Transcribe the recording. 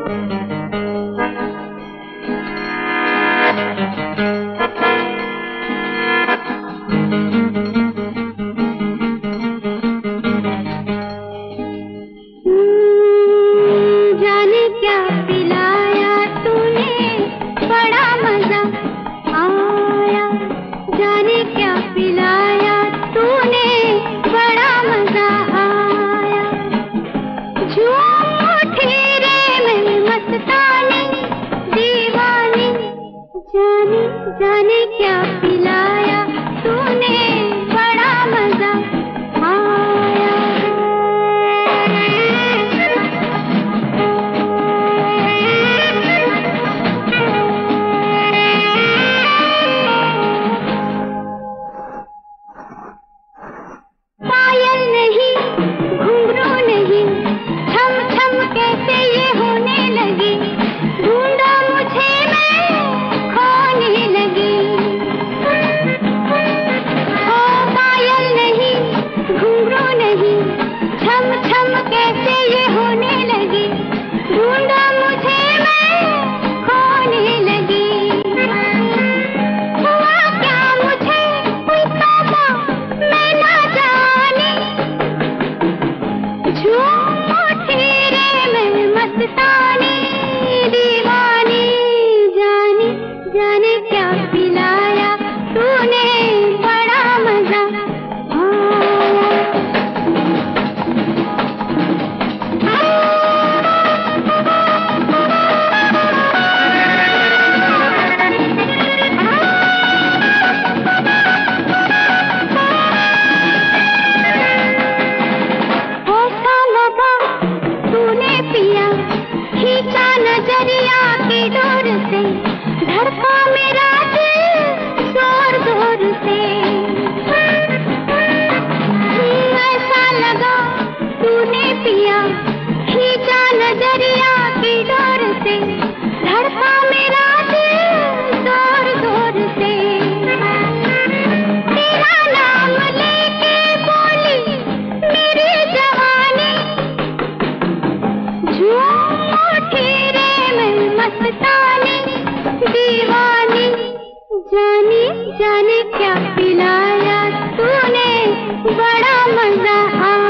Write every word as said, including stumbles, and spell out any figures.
जाने क्या पिलाया तूने, बड़ा मजा आया। पायल नहीं, घुंघरू नहीं, छम छम कैसे ये होने लगी, ढूंढा मुझे मैं खोने लगी। ओ पायल नहीं, घुंघरू नहीं, छम छम कैसे ये होने लगी, ढूंढा मुझे मैं खोने लगी। हुआ क्या मुझे कोई तौबा मैं ना जाने, झूम उठी रे मैं मस्तानी दीवानी। जाने जाने क्या पिलाया तूने, बड़ा मजा ऐसा लगा तूने पिया, खींचा नजरिया की डोर से, धड़का मेरा दिल जोर जोर से। ऐसा लगा तूने पिया, खींचा नजरिया की डोर से, धड़का मेरा दिल जोर जोर से। तेरा नाम लेके बोली मेरी जवानी, झूम उठी रे मैं मस्तानी दीवानी। जाने जाने क्या पिलाया तूने, बड़ा मजा आया।